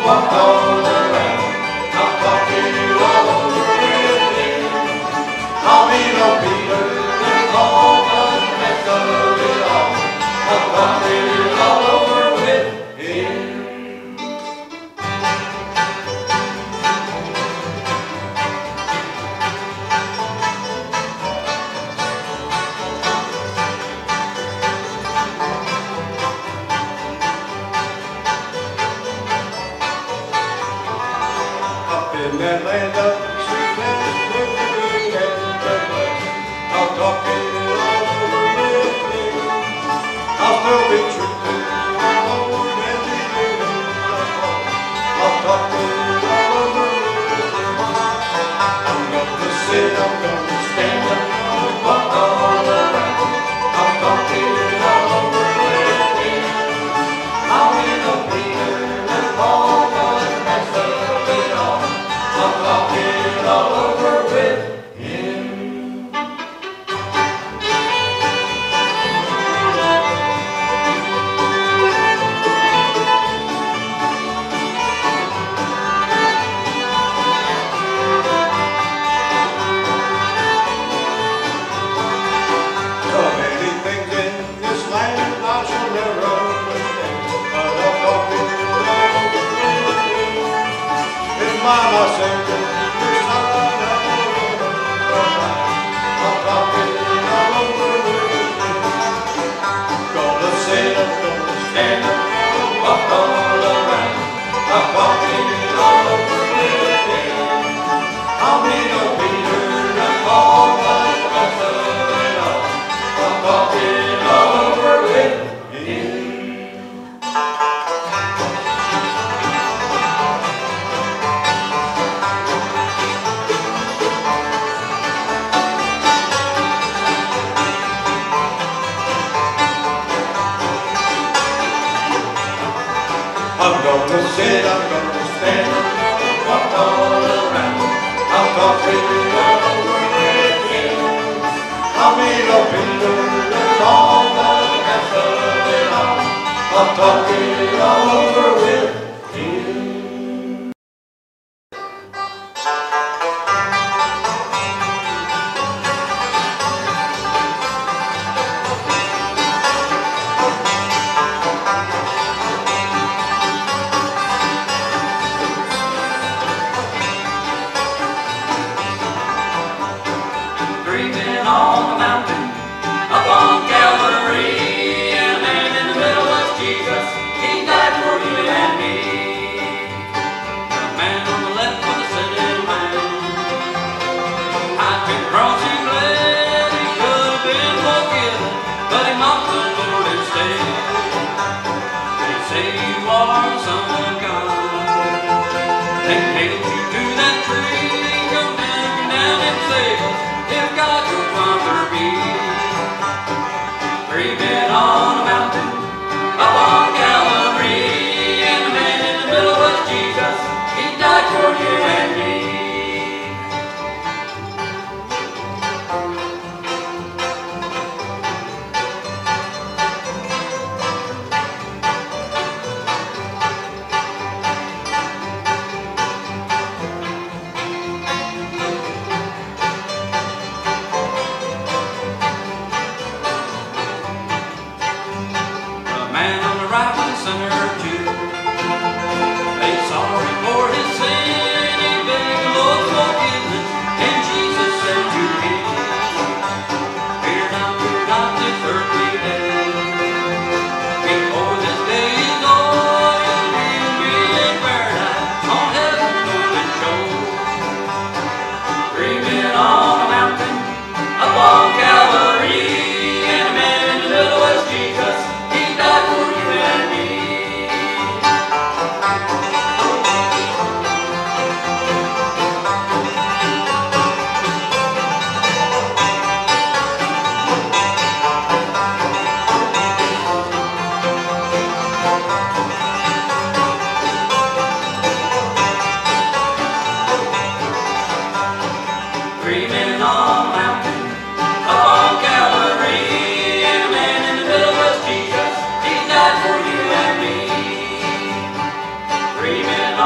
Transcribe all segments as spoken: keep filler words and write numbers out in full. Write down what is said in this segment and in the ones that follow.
walk all around. I'll talk it all over with him. I'll be no Peter and all the mess of it all. I'll talk it all over with him. In that land of sweetness, liberty, and gladness, I'll talk it all over with him. I'll still be true to my Lord and believe in my heart. I'll talk it all over with him. I'm gonna sit, I'm gonna stand, I'm gonna walk all around. I'll talk it all over with him. I'll be the Peter and Paul, the rest of it all. I'll talk it all over with him. So many things in this land I shall never understand, but I'll talk it all over with him. If Mama said your side of the river, I'll talk it all over with him. Gonna sit up, gonna stand up, gonna walk all around. I'll talk it all over with him. I'll be no Peter and Paul, but the rest of it all. I'll talk it all over with him. I'm gonna sit, I'm gonna stand, I'm gonna walk all around. I'll talk it all over with him. I'll be no Peter and all the rest of it all. I'll talk it all over with him. Three men on the mountain, up on Calvary, and a man in the middle was Jesus. He died for you and me. The man on the left was a sinning man. I'd been cross and bled, he could have been forgiven, but he mocked the Lord instead. They say you are the Son of God. They nailed you to that tree. Come down, down and save us. If God will conquer me. Three men on a mountain, up on Calvary, and the man in the middle was Jesus. He died for you and me. Three men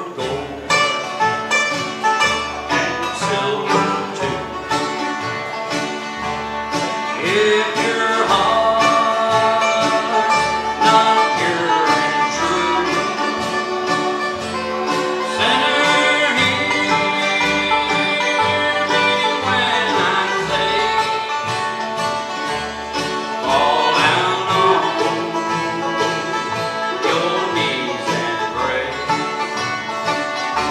of gold and silver too. If your heart's not pure and true, sinner, hear me when I say, fall down on your knees and pray.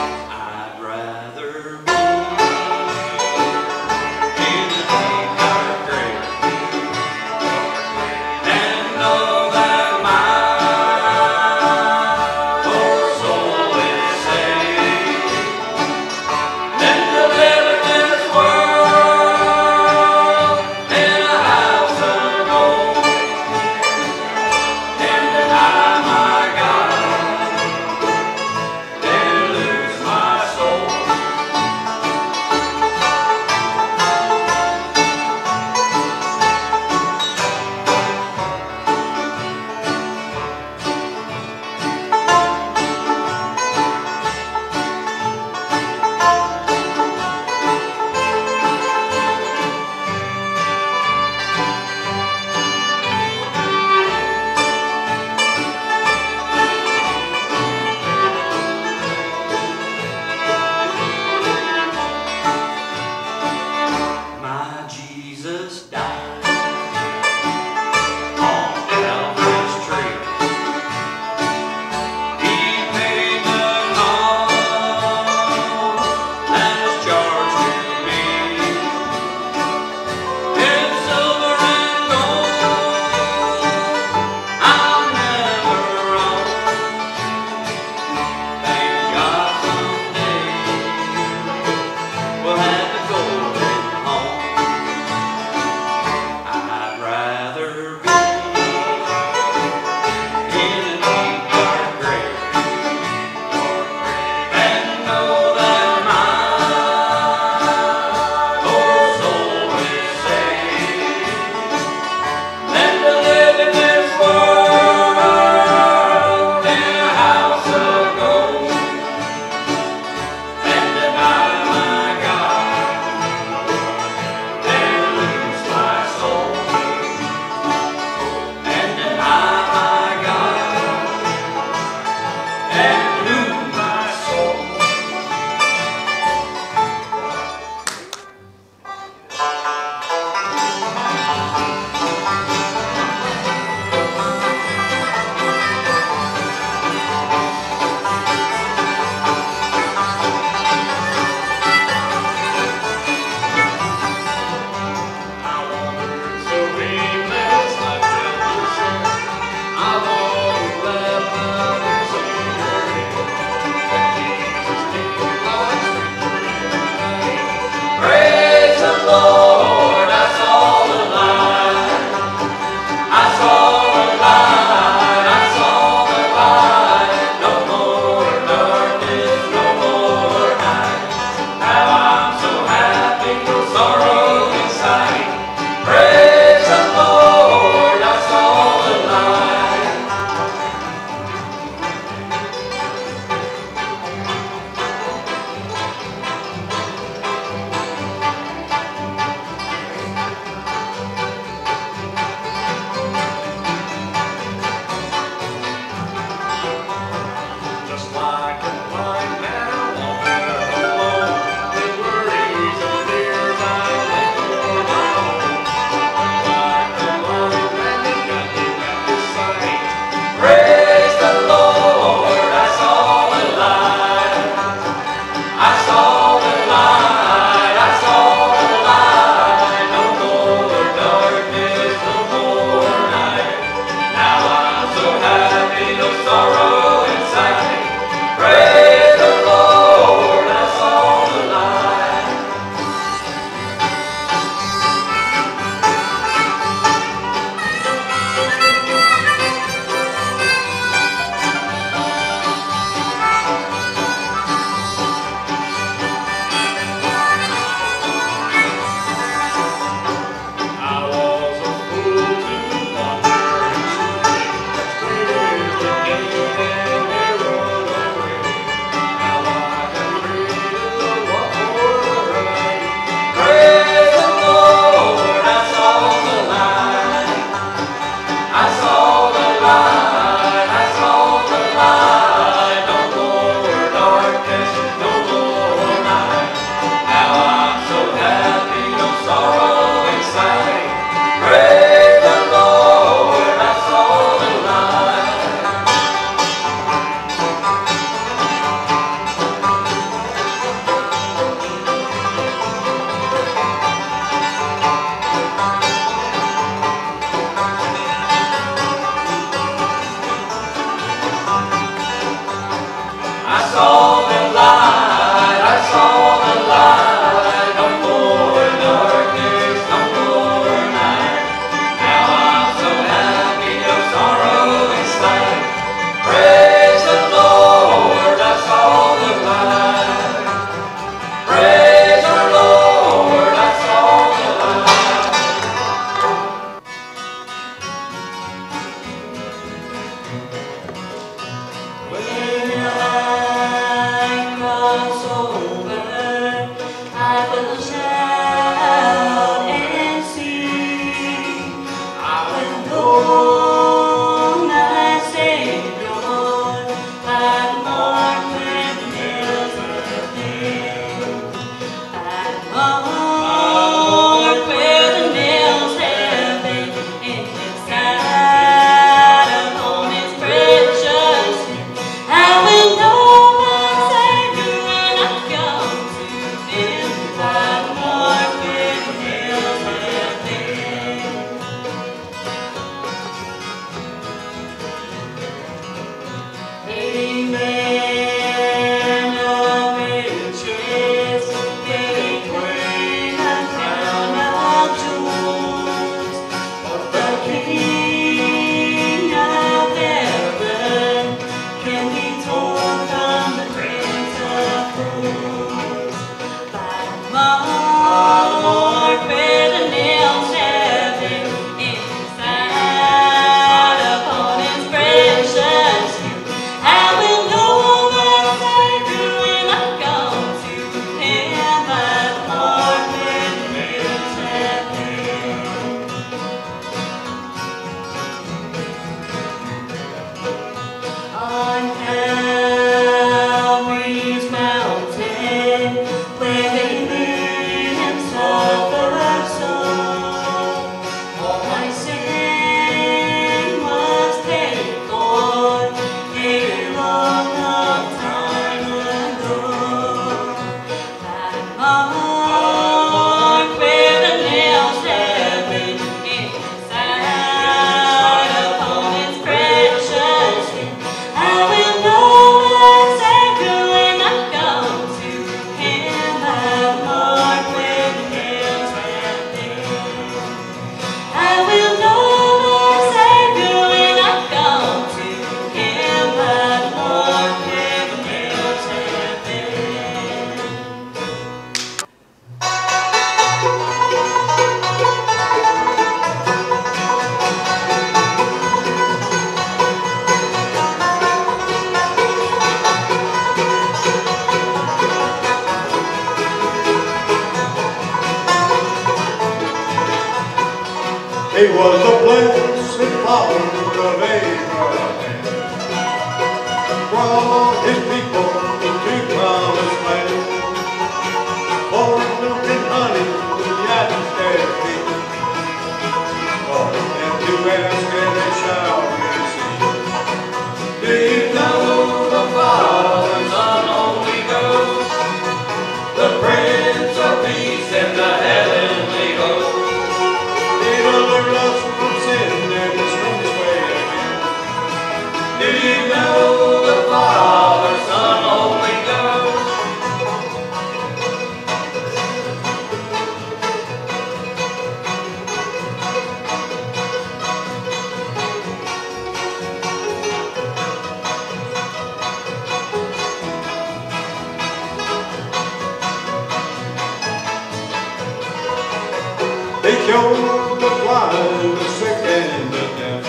He was the blessed father of Abraham, brought his people to promised land. For milk and honey, yet their feet, for them to ask and they shall receive. Do you know the Father, Son, Holy Ghost, the Prince of Peace and the heavenly host? He delivered us from sin and has come this way again. Do you know the Father, Son, Holy Ghost? They killed the blind, the sick, and the deaf,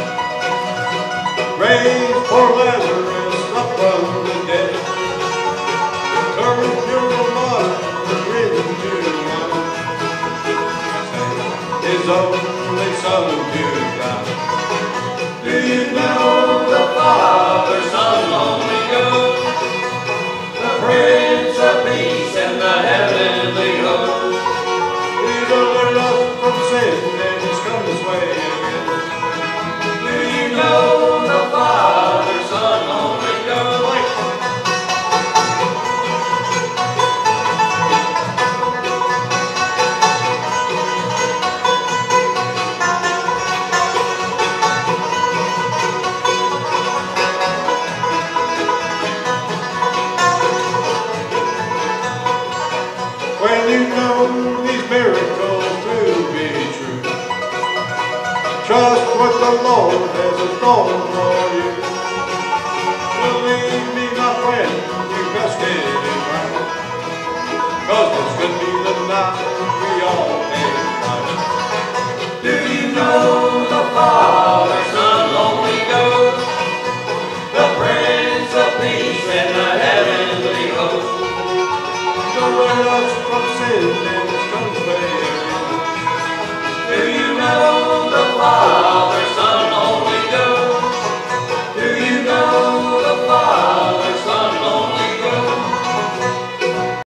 raised poor Lazarus up from the dead, turned pure water into wine, sent his only Son to die. Do you know the Father, Son, Holy Ghost, the Prince of Peace and the heavenly host? He delivered us from sin and he's come this way again. Do you know the Father, Son, Holy Ghost? When you know these miracles to be true, trust what the Lord has in store for you. Believe me, my friend, you best get it right, 'cause this could be the night